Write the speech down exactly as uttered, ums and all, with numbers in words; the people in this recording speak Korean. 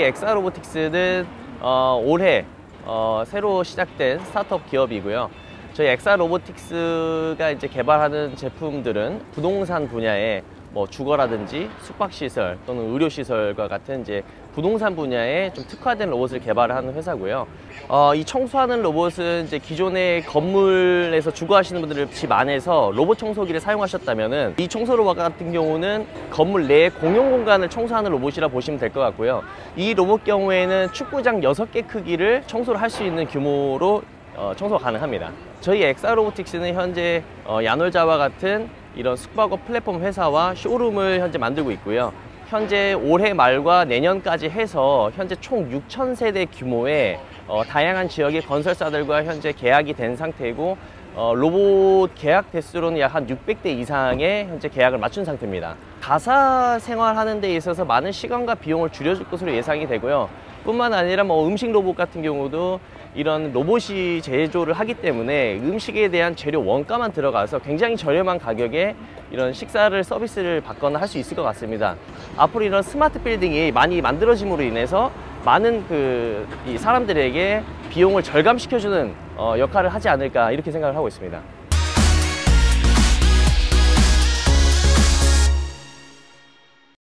엑사로보틱스는 어, 올해 어, 새로 시작된 스타트업 기업이고요. 저희 엑사로보틱스가 이제 개발하는 제품들은 부동산 분야에 뭐 주거라든지 숙박시설 또는 의료시설과 같은 이제 부동산 분야에 좀 특화된 로봇을 개발하는 회사고요. 어, 이 청소하는 로봇은 이제 기존의 건물에서 주거하시는 분들을 집 안에서 로봇 청소기를 사용하셨다면은 이 청소 로봇 같은 경우는 건물 내 공용 공간을 청소하는 로봇이라 보시면 될 것 같고요. 이 로봇 경우에는 축구장 여섯 개 크기를 청소를 할 수 있는 규모로 어, 청소가 가능합니다. 저희 엑사로보틱스는 현재 어, 야놀자와 같은 이런 숙박업 플랫폼 회사와 쇼룸을 현재 만들고 있고요. 현재 올해 말과 내년까지 해서 현재 총 육천 세대 규모의 어, 다양한 지역의 건설사들과 현재 계약이 된 상태이고 어, 로봇 계약 대수로는 약 한 육백 대 이상의 현재 계약을 맞춘 상태입니다. 가사 생활하는 데 있어서 많은 시간과 비용을 줄여줄 것으로 예상이 되고요. 뿐만 아니라 뭐 음식 로봇 같은 경우도 이런 로봇이 제조를 하기 때문에 음식에 대한 재료 원가만 들어가서 굉장히 저렴한 가격에 이런 식사를 서비스를 받거나 할 수 있을 것 같습니다. 앞으로 이런 스마트 빌딩이 많이 만들어짐으로 인해서 많은 그 이 사람들에게 비용을 절감시켜주는 어, 역할을 하지 않을까 이렇게 생각을 하고 있습니다.